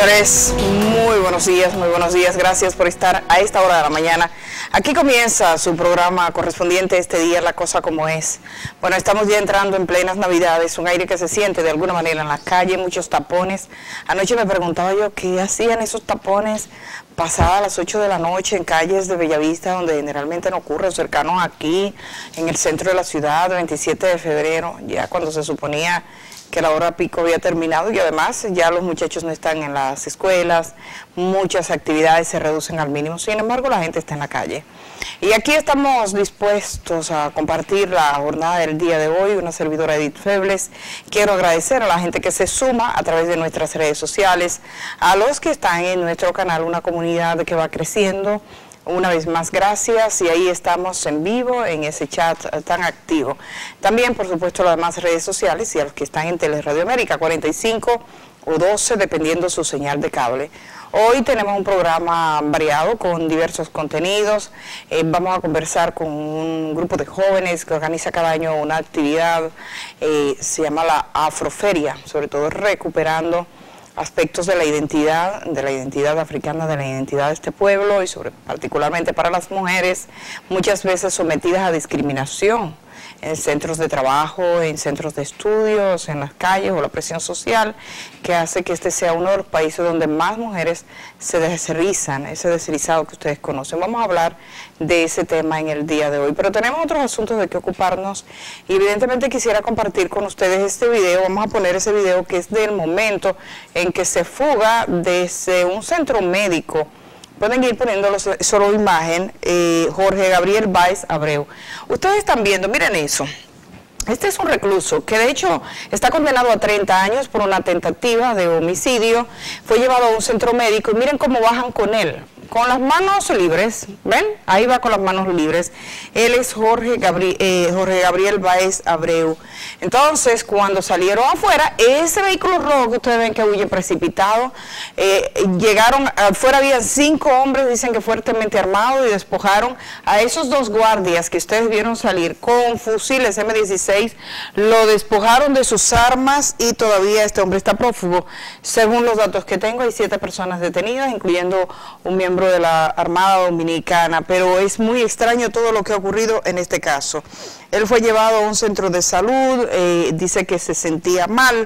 Señores, muy buenos días, gracias por estar a esta hora de la mañana. Aquí comienza su programa correspondiente este día, La Cosa Como Es. Bueno, estamos ya entrando en plenas Navidades, un aire que se siente de alguna manera en la calle, muchos tapones. Anoche me preguntaba yo qué hacían esos tapones pasadas las 8 de la noche en calles de Bellavista, donde generalmente no ocurre, cercanos aquí, en el centro de la ciudad, 27 de febrero, ya cuando se suponía que la hora pico había terminado y además ya los muchachos no están en las escuelas, muchas actividades se reducen al mínimo, sin embargo la gente está en la calle. Y aquí estamos dispuestos a compartir la jornada del día de hoy, una servidora Edith Febles. Quiero agradecer a la gente que se suma a través de nuestras redes sociales, a los que están en nuestro canal, una comunidad que va creciendo. Una vez más, gracias, y ahí estamos en vivo en ese chat tan activo. También, por supuesto, las demás redes sociales y a los que están en Teleradio América 45 o 12, dependiendo su señal de cable. Hoy tenemos un programa variado con diversos contenidos. Vamos a conversar con un grupo de jóvenes que organiza cada año una actividad, se llama la Afroferia, sobre todo recuperando aspectos de la identidad africana, de la identidad de este pueblo y particularmente para las mujeres, muchas veces sometidas a discriminación en centros de trabajo, en centros de estudios, en las calles o la presión social, que hace que este sea uno de los países donde más mujeres se deslizan, ese deslizado que ustedes conocen. Vamos a hablar de ese tema en el día de hoy, pero tenemos otros asuntos de que ocuparnos y evidentemente quisiera compartir con ustedes este video. Vamos a poner ese video que es del momento en que se fuga desde un centro médico. Pueden ir poniéndolo solo imagen, Jorge Gabriel Báez Abreu. Ustedes están viendo, miren eso. Este es un recluso que de hecho está condenado a 30 años por una tentativa de homicidio. Fue llevado a un centro médico y miren cómo bajan con él. Con las manos libres, ¿ven? Ahí va con las manos libres. Él es Jorge Gabriel Báez Abreu. Entonces, cuando salieron afuera, ese vehículo rojo que ustedes ven que huye precipitado, llegaron, afuera había 5 hombres, dicen que fuertemente armados, y despojaron a esos 2 guardias que ustedes vieron salir con fusiles M16, lo despojaron de sus armas y todavía este hombre está prófugo. Según los datos que tengo, hay 7 personas detenidas, incluyendo un miembro de la Armada Dominicana, pero es muy extraño todo lo que ha ocurrido en este caso. Él fue llevado a un centro de salud, dice que se sentía mal,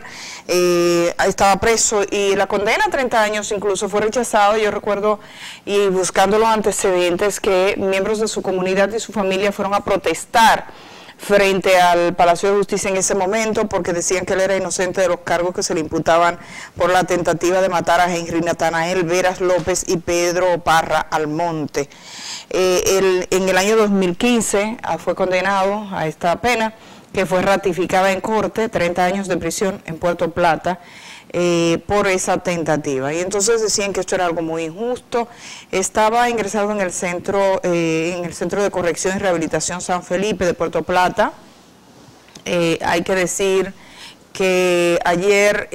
estaba preso y la condena a 30 años incluso fue rechazado. Yo recuerdo, y buscando los antecedentes, que miembros de su comunidad y su familia fueron a protestar frente al Palacio de Justicia en ese momento porque decían que él era inocente de los cargos que se le imputaban por la tentativa de matar a Henry Natanael Veras López y Pedro Parra Almonte. En el año 2015 fue condenado a esta pena que fue ratificada en corte, 30 años de prisión en Puerto Plata, por esa tentativa. Y entonces decían que esto era algo muy injusto. Estaba ingresado en el centro de corrección y rehabilitación San Felipe de Puerto Plata. Hay que decir que ayer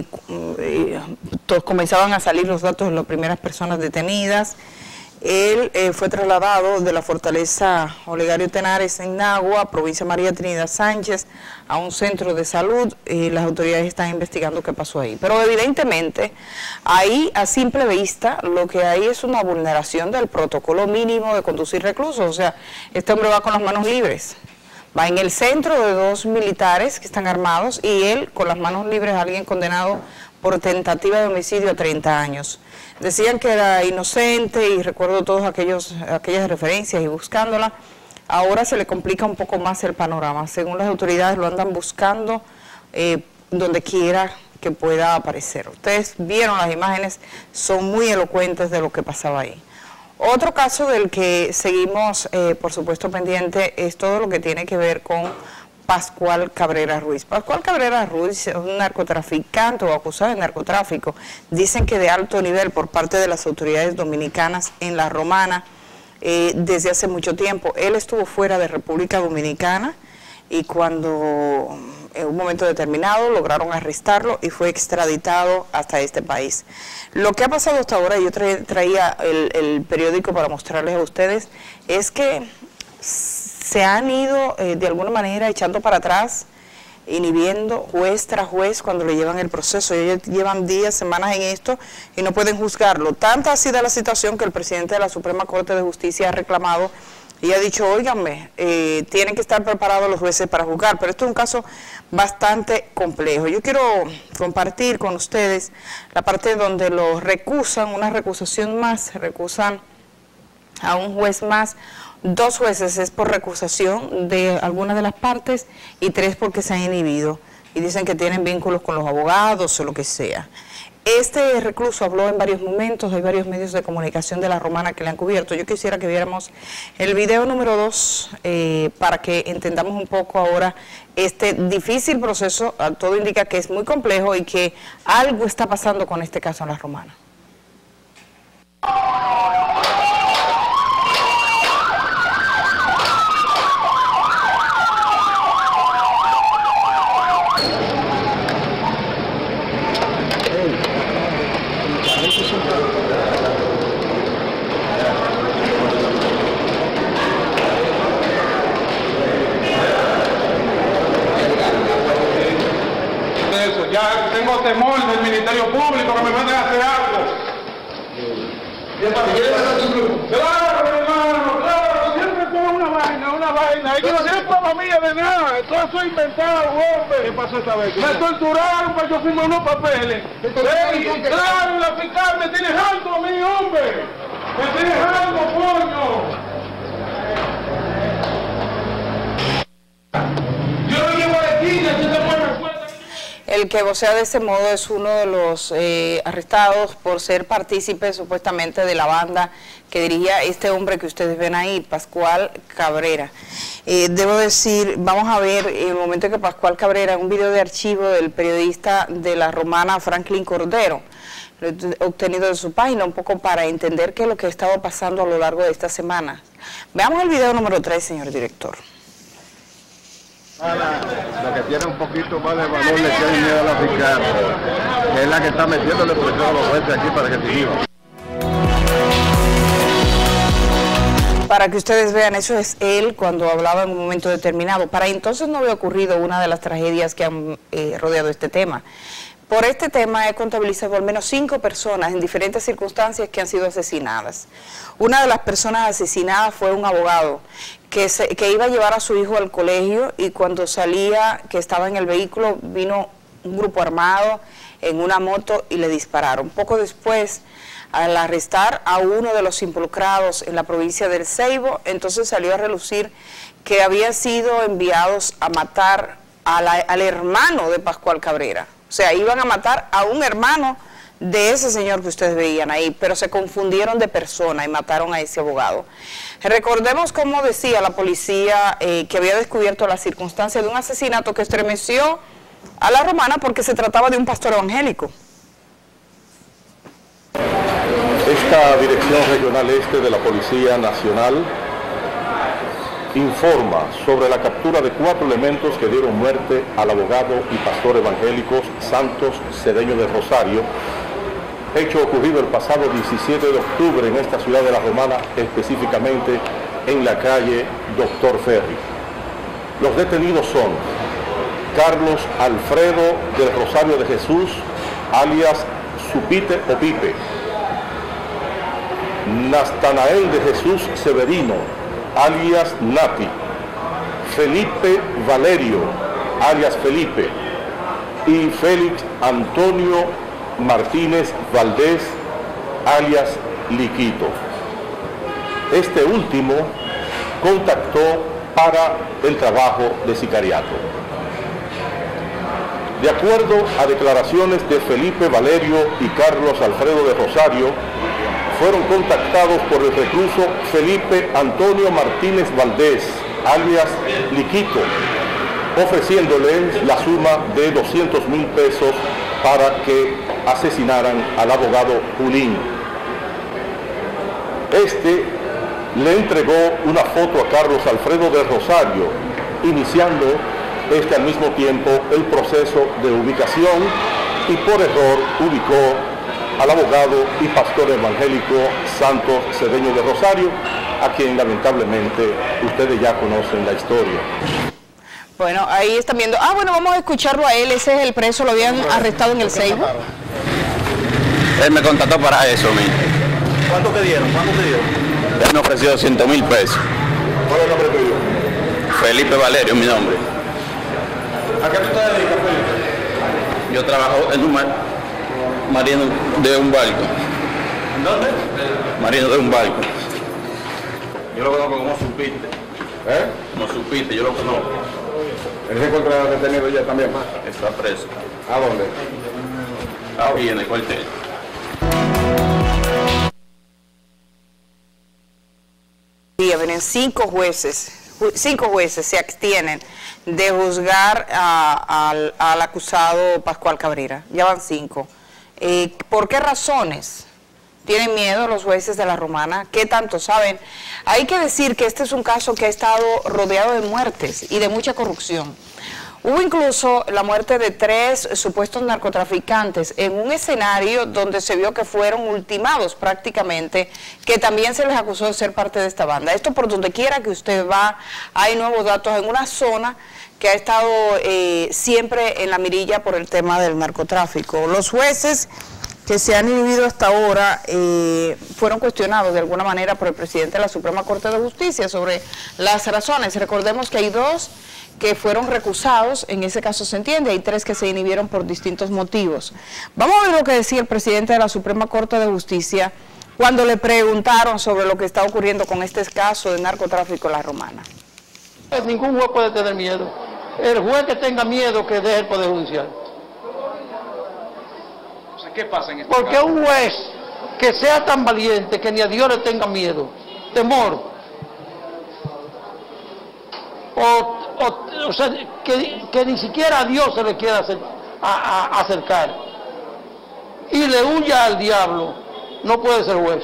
comenzaban a salir los datos de las primeras personas detenidas. Él fue trasladado de la Fortaleza Olegario Tenares en Nagua, provincia María Trinidad Sánchez, a un centro de salud. Las autoridades están investigando qué pasó ahí. Pero evidentemente, ahí a simple vista, lo que hay es una vulneración del protocolo mínimo de conducir reclusos. O sea, este hombre va con las manos libres. Va en el centro de 2 militares que están armados y él con las manos libres, alguien condenado por tentativa de homicidio a 30 años. Decían que era inocente y recuerdo todas aquellas referencias y buscándola. Ahora se le complica un poco más el panorama. Según las autoridades lo andan buscando donde quiera que pueda aparecer. Ustedes vieron las imágenes, son muy elocuentes de lo que pasaba ahí. Otro caso del que seguimos, por supuesto, pendiente es todo lo que tiene que ver con Pascual Cabrera Ruiz. Pascual Cabrera Ruiz es un narcotraficante o acusado de narcotráfico, dicen que de alto nivel por parte de las autoridades dominicanas en La Romana desde hace mucho tiempo. Él estuvo fuera de República Dominicana y cuando en un momento determinado lograron arrestarlo y fue extraditado hasta este país. Lo que ha pasado hasta ahora, yo traía el periódico para mostrarles a ustedes, es que se han ido de alguna manera echando para atrás inhibiendo juez tras juez cuando le llevan el proceso. Ellos llevan días, semanas en esto y no pueden juzgarlo. Tanta ha sido la situación que el presidente de la Suprema Corte de Justicia ha reclamado y ha dicho, óiganme, tienen que estar preparados los jueces para juzgar, pero esto es un caso bastante complejo. Yo quiero compartir con ustedes la parte donde lo recusan, una recusación más, recusan a un juez más. 2 jueces es por recusación de algunas de las partes y 3 porque se han inhibido y dicen que tienen vínculos con los abogados o lo que sea. Este recluso habló en varios momentos, hay varios medios de comunicación de La Romana que le han cubierto. Yo quisiera que viéramos el video número 2 para que entendamos un poco ahora este difícil proceso. Todo indica que es muy complejo y que algo está pasando con este caso en La Romana. Ya tengo temor del Ministerio Público que me manden a hacer algo. Claro, hermano, claro, siempre fue una vaina. Es que no tiene prueba mía de nada. Todo eso inventado, hombre. ¿Qué pasó esta vez? Me torturaron para yo firmar unos papeles. Claro, la fiscal me tiene harto a mí, hombre. Me tiene harto, coño. Yo lo llevo de aquí, ya se te mueve fuerte. El que vocea de ese modo es uno de los arrestados por ser partícipe supuestamente de la banda que dirigía este hombre que ustedes ven ahí, Pascual Cabrera. Debo decir, vamos a ver el momento en que Pascual Cabrera, un video de archivo del periodista de La Romana, Franklin Cordero, lo he obtenido de su página un poco para entender qué es lo que ha estado pasando a lo largo de esta semana. Veamos el video número 3, señor director. La que tiene un poquito más de valor le tiene miedo a la fiscal, que es la que está metiéndole presión a los jueces aquí para que se vivan. Para que ustedes vean, eso es él cuando hablaba en un momento determinado. Para entonces no había ocurrido una de las tragedias que han rodeado este tema. Por este tema he contabilizado al menos 5 personas en diferentes circunstancias que han sido asesinadas. Una de las personas asesinadas fue un abogado que iba a llevar a su hijo al colegio y cuando salía, que estaba en el vehículo, vino un grupo armado en una moto y le dispararon. Poco después, al arrestar a uno de los involucrados en la provincia del Ceibo, entonces salió a relucir que habían sido enviados a matar al hermano de Pascual Cabrera. O sea, iban a matar a un hermano de ese señor que ustedes veían ahí, pero se confundieron de persona y mataron a ese abogado. Recordemos cómo decía la policía que había descubierto las circunstancias de un asesinato que estremeció a La Romana porque se trataba de un pastor evangélico. Esta Dirección Regional Este de la Policía Nacional informa sobre la captura de 4 elementos que dieron muerte al abogado y pastor evangélico Santos Cedeño de Rosario, hecho ocurrido el pasado 17 de octubre en esta ciudad de La Romana, específicamente en la calle Doctor Ferry. Los detenidos son Carlos Alfredo del Rosario de Jesús, alias Supite o Pipe, Nastanael de Jesús Severino, alias Nati, Felipe Valerio, alias Felipe, y Félix Antonio Martínez Valdés, alias Liquito. Este último contactó para el trabajo de sicariato. De acuerdo a declaraciones de Felipe Valerio y Carlos Alfredo de Rosario, fueron contactados por el recluso Felipe Antonio Martínez Valdés, alias Liquito, ofreciéndoles la suma de 200,000 pesos para que asesinaran al abogado Julín. Este le entregó una foto a Carlos Alfredo de Rosario, iniciando al mismo tiempo el proceso de ubicación y por error ubicó al abogado y pastor evangélico Santos Cedeño de Rosario, a quien lamentablemente ustedes ya conocen la historia. Bueno, ahí están viendo. Ah, bueno, vamos a escucharlo a él. Ese es el preso, lo habían arrestado en el Seibo. Él me contrató para eso, mi. ¿Cuánto te dieron? Él me ofreció 200.000 pesos. ¿Cuál es el nombre tuyo? Felipe Valerio, mi nombre. ¿A qué tú te dedicas, Felipe? Yo trabajo en un marino de un barco. ¿En dónde? Marino de un barco. Yo lo conozco como Supiste. ¿Eh? Como Supiste, yo lo conozco. ¿Él se encuentra detenido ya también? Está preso. ¿A dónde? Ahí en el cuartel. Vienen 5 jueces se abstienen de juzgar al acusado Pascual Cabrera. Ya van 5. ¿Por qué razones tienen miedo los jueces de la Romana? ¿Qué tanto saben? Hay que decir que este es un caso que ha estado rodeado de muertes y de mucha corrupción. Hubo incluso la muerte de 3 supuestos narcotraficantes en un escenario donde se vio que fueron ultimados prácticamente, que también se les acusó de ser parte de esta banda. Esto por donde quiera que usted va, hay nuevos datos en una zona que ha estado siempre en la mirilla por el tema del narcotráfico. Los jueces que se han inhibido hasta ahora fueron cuestionados de alguna manera por el presidente de la Suprema Corte de Justicia sobre las razones. Recordemos que hay 2 que fueron recusados, en ese caso se entiende, hay 3 que se inhibieron por distintos motivos. Vamos a ver lo que decía el presidente de la Suprema Corte de Justicia cuando le preguntaron sobre lo que está ocurriendo con este caso de narcotráfico en la Romana. Ningún juez puede tener miedo. El juez que tenga miedo que deje el Poder Judicial. ¿Qué pasa en este Porque caso? un juez que sea tan valiente que ni a Dios le tenga miedo, temor, o sea, que ni siquiera a Dios se le quiera acercar y le huya al diablo, no puede ser juez.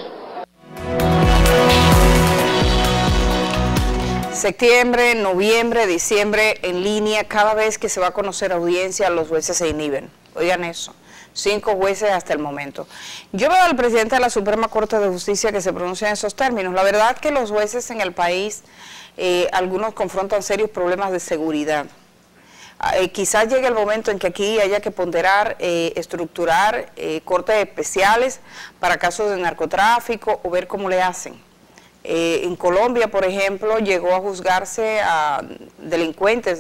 Septiembre, noviembre, diciembre, en línea, cada vez que se va a conocer audiencia, los jueces se inhiben. Oigan eso. 5 jueces hasta el momento. Yo veo al presidente de la Suprema Corte de Justicia que se pronuncia en esos términos. La verdad que los jueces en el país, algunos confrontan serios problemas de seguridad. Quizás llegue el momento en que aquí haya que ponderar, estructurar cortes especiales para casos de narcotráfico o ver cómo le hacen. En Colombia, por ejemplo, llegó a juzgarse a delincuentes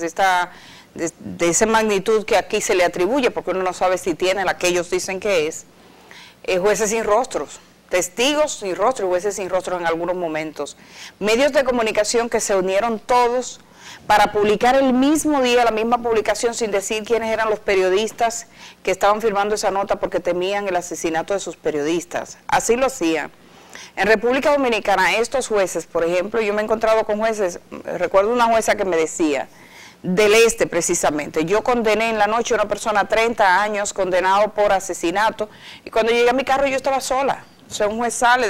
de esa magnitud que aquí se le atribuye, porque uno no sabe si tiene la que ellos dicen que es, jueces sin rostros, testigos sin rostros, jueces sin rostros en algunos momentos. Medios de comunicación que se unieron todos para publicar el mismo día, la misma publicación, sin decir quiénes eran los periodistas que estaban firmando esa nota porque temían el asesinato de sus periodistas. Así lo hacían. En República Dominicana, estos jueces, por ejemplo, yo me he encontrado con jueces, recuerdo una jueza que me decía, del este precisamente, yo condené en la noche a una persona a 30 años, condenado por asesinato, y cuando llegué a mi carro yo estaba sola. O sea, un juez sale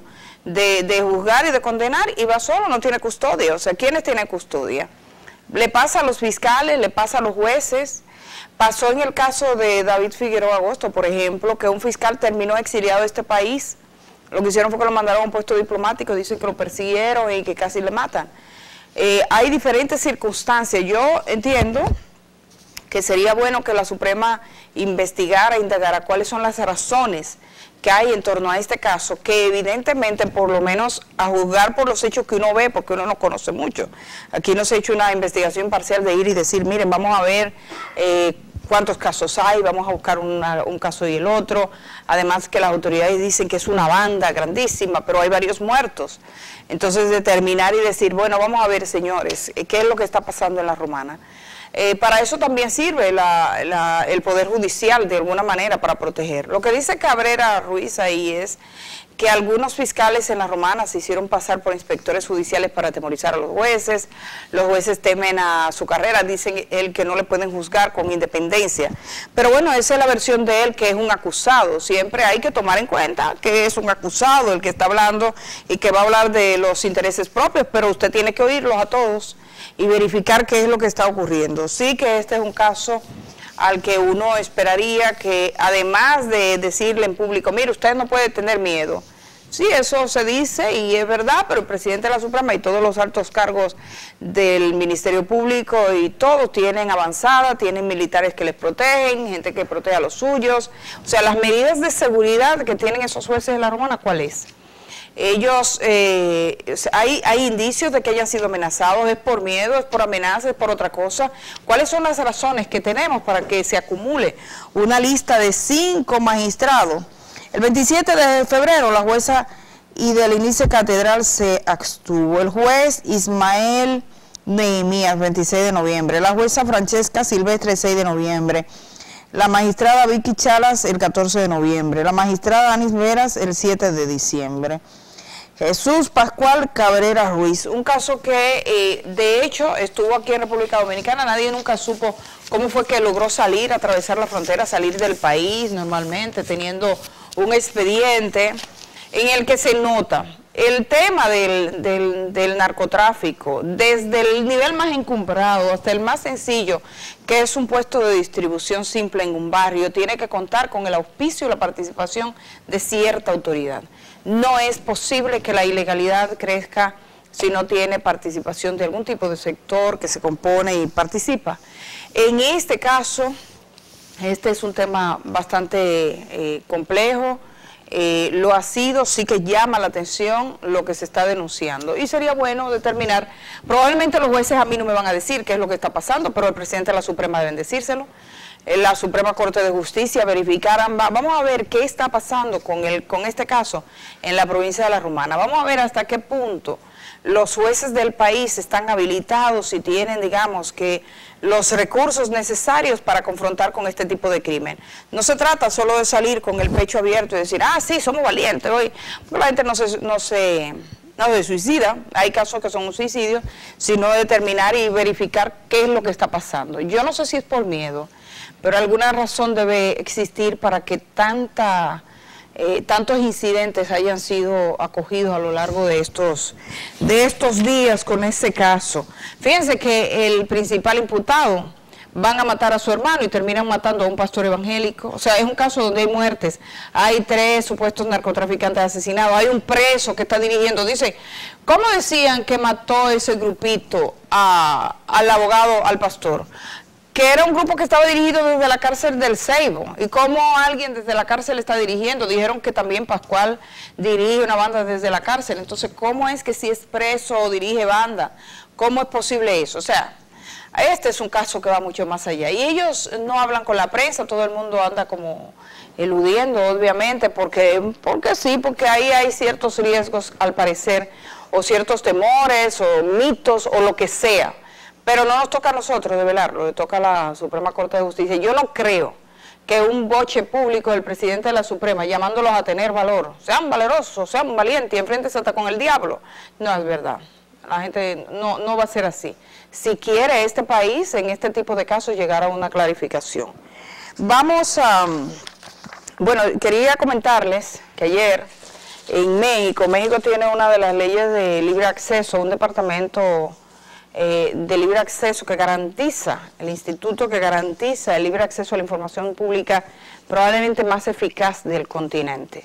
de juzgar y de condenar y va solo, no tiene custodia. O sea, ¿quiénes tienen custodia? Le pasa a los fiscales, le pasa a los jueces. Pasó en el caso de David Figueroa Agosto, por ejemplo, que un fiscal terminó exiliado de este país. Lo que hicieron fue que lo mandaron a un puesto diplomático, dicen que lo persiguieron y que casi le matan. Hay diferentes circunstancias. Yo entiendo que sería bueno que la Suprema investigara, indagara cuáles son las razones que hay en torno a este caso, que evidentemente, por lo menos a juzgar por los hechos que uno ve, porque uno no conoce mucho. Aquí no se ha hecho una investigación parcial de ir y decir, miren, vamos a ver cuántos casos hay, vamos a buscar un caso y el otro. Además que las autoridades dicen que es una banda grandísima, pero hay varios muertos. Entonces determinar y decir, bueno, vamos a ver, señores, ¿qué es lo que está pasando en la Romana? Para eso también sirve el Poder Judicial, de alguna manera, para proteger. Lo que dice Cabrera Ruiz ahí es que algunos fiscales en la Romana se hicieron pasar por inspectores judiciales para atemorizar a los jueces temen a su carrera, dicen él que no le pueden juzgar con independencia. Pero bueno, esa es la versión de él, que es un acusado. Siempre hay que tomar en cuenta que es un acusado el que está hablando y que va a hablar de los intereses propios, pero usted tiene que oírlos a todos y verificar qué es lo que está ocurriendo. Sí que este es un caso al que uno esperaría que, además de decirle en público, mire, usted no puede tener miedo, Sí, eso se dice y es verdad, pero el presidente de la Suprema y todos los altos cargos del Ministerio Público y todos tienen avanzada, tienen militares que les protegen, gente que protege a los suyos. O sea, las medidas de seguridad que tienen esos jueces de la Romana, ¿cuál es? Ellos, hay indicios de que hayan sido amenazados, ¿es por miedo, es por amenaza, es por otra cosa? ¿Cuáles son las razones que tenemos para que se acumule una lista de 5 magistrados? El 27 de febrero la jueza Idelinice Catedral se abstuvo, el juez Ismael Nehemías 26 de noviembre, la jueza Francesca Silvestre 6 de noviembre, la magistrada Vicky Chalas el 14 de noviembre, la magistrada Anis Veras el 7 de diciembre. Jesús Pascual Cabrera Ruiz, un caso que de hecho estuvo aquí en República Dominicana, nadie nunca supo cómo fue que logró salir, atravesar la frontera, salir del país normalmente, teniendo un expediente en el que se nota el tema del narcotráfico, desde el nivel más encumbrado hasta el más sencillo, que es un puesto de distribución simple en un barrio, tiene que contar con el auspicio y la participación de cierta autoridad. No es posible que la ilegalidad crezca si no tiene participación de algún tipo de sector que se compone y participa. En este caso, este es un tema bastante complejo, lo ha sido, sí que llama la atención lo que se está denunciando y sería bueno determinar, probablemente los jueces a mí no me van a decir qué es lo que está pasando, pero el presidente de la Suprema deben decírselo, la Suprema Corte de Justicia verificaran, vamos a ver qué está pasando con este caso en la provincia de La Romana, vamos a ver hasta qué punto los jueces del país están habilitados y tienen, digamos, que los recursos necesarios para confrontar con este tipo de crimen. No se trata solo de salir con el pecho abierto y decir, ah, sí, somos valientes hoy. La gente no se suicida, hay casos que son un suicidio, sino de determinar y verificar qué es lo que está pasando. Yo no sé si es por miedo, pero alguna razón debe existir para que tantos incidentes hayan sido acogidos a lo largo de estos días con ese caso. Fíjense que el principal imputado van a matar a su hermano y terminan matando a un pastor evangélico. O sea, es un caso donde hay muertes. Hay 3 supuestos narcotraficantes asesinados. Hay un preso que está dirigiendo. Dice, ¿cómo decían que mató ese grupito al abogado, al pastor? Que era un grupo que estaba dirigido desde la cárcel del Ceibo. ¿Y cómo alguien desde la cárcel está dirigiendo? Dijeron que también Pascual dirige una banda desde la cárcel. Entonces, ¿cómo es que si es preso o dirige banda? ¿Cómo es posible eso? O sea, este es un caso que va mucho más allá. Y ellos no hablan con la prensa, todo el mundo anda como eludiendo, obviamente, porque sí, porque ahí hay ciertos riesgos, al parecer, o ciertos temores, o mitos, o lo que sea. Pero no nos toca a nosotros develarlo, le toca a la Suprema Corte de Justicia. Yo no creo que un boche público del presidente de la Suprema, llamándolos a tener valor, sean valerosos, sean valientes y enfréntense hasta con el diablo, no es verdad. La gente no va a ser así. Si quiere este país, en este tipo de casos, llegar a una clarificación. Vamos a... Bueno, quería comentarles que ayer en México tiene una de las leyes de libre acceso, un departamento de libre acceso que garantiza, el instituto que garantiza el libre acceso a la información pública probablemente más eficaz del continente.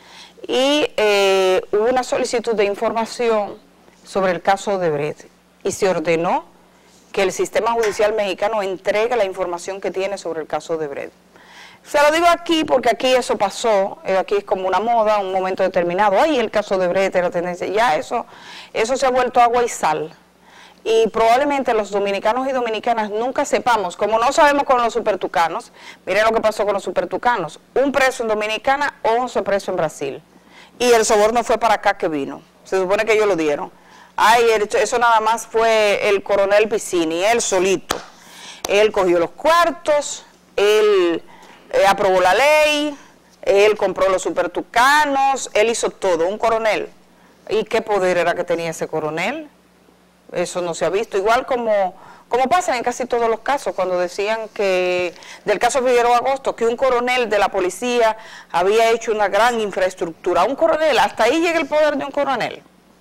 Y hubo una solicitud de información sobre el caso Odebrecht y se ordenó que el sistema judicial mexicano entregue la información que tiene sobre el caso Odebrecht. Se lo digo aquí porque aquí eso pasó, aquí es como una moda, un momento determinado, ay, el caso Odebrecht, la tendencia, ya eso se ha vuelto agua y sal. Y probablemente los dominicanos y dominicanas nunca sepamos, como no sabemos con los supertucanos, miren lo que pasó con los supertucanos, un preso en Dominicana, 11 presos en Brasil, y el soborno fue para acá que vino, se supone que ellos lo dieron. Ay, eso nada más fue el coronel Piccini, él solito, él cogió los cuartos, él aprobó la ley, él compró los supertucanos, él hizo todo, un coronel. ¿Y qué poder era que tenía ese coronel? Eso no se ha visto, igual como pasa en casi todos los casos, cuando decían que, del caso Figueroa Agosto, que un coronel de la policía había hecho una gran infraestructura, un coronel, hasta ahí llega el poder de un coronel.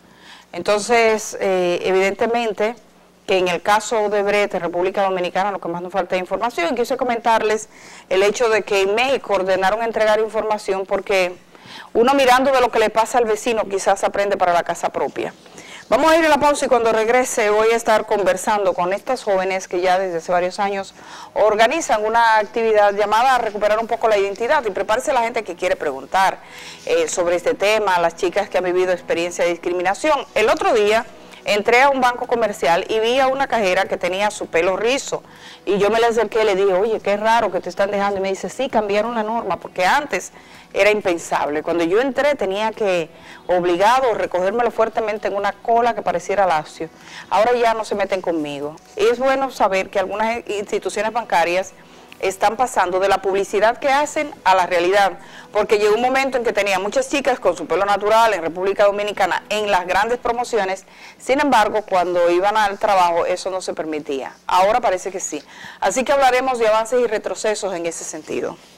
Entonces, evidentemente, que en el caso de Odebrecht, en República Dominicana, lo que más nos falta es información, y quise comentarles el hecho de que en México ordenaron entregar información porque uno mirando de lo que le pasa al vecino quizás aprende para la casa propia. Vamos a ir a la pausa y cuando regrese voy a estar conversando con estas jóvenes que ya desde hace varios años organizan una actividad llamada a recuperar un poco la identidad y prepárese la gente que quiere preguntar sobre este tema, las chicas que han vivido experiencia de discriminación. El otro día entré a un banco comercial y vi a una cajera que tenía su pelo rizo y yo me le acerqué y le dije, oye, qué raro que te están dejando, y me dice, sí, cambiaron la norma porque antes era impensable. Cuando yo entré tenía que, obligado, recogérmelo fuertemente en una cola que pareciera lacio. Ahora ya no se meten conmigo. Y es bueno saber que algunas instituciones bancarias están pasando de la publicidad que hacen a la realidad, porque llegó un momento en que tenía muchas chicas con su pelo natural en República Dominicana en las grandes promociones, sin embargo, cuando iban al trabajo eso no se permitía. Ahora parece que sí. Así que hablaremos de avances y retrocesos en ese sentido.